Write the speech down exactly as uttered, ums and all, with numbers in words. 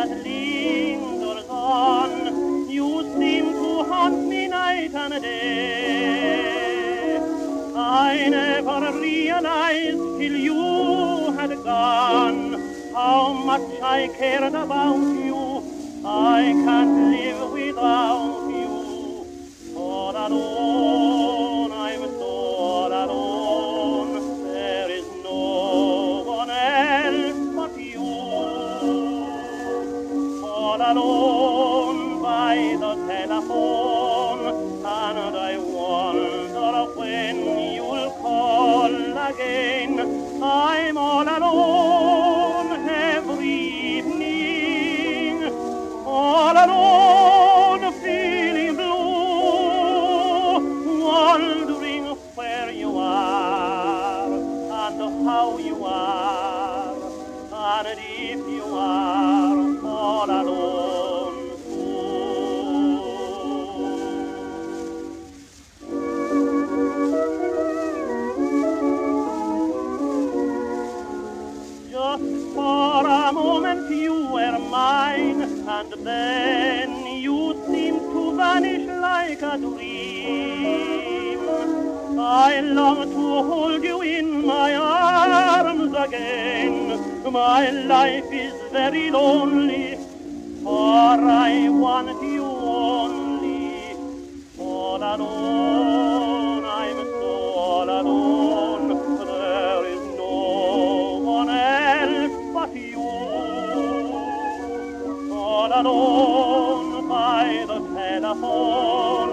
that lingers on. You seem to haunt me night and day. I never realized till you had gone how much I cared about you. I can't live without you. All alone, I'm so all alone. There is no one else but you. All alone by the telephone, and I wonder when you'll call again. I'm all alone every evening, all alone feeling blue, wondering where you are and how you are, and if you are all alone too. Just for a moment you were mine, and then you seemed to vanish like a dream. I long to hold you in my arms again. My life is very lonely, for I want you only. All alone, I'm so all alone. There is no one else but you. All alone by the telephone.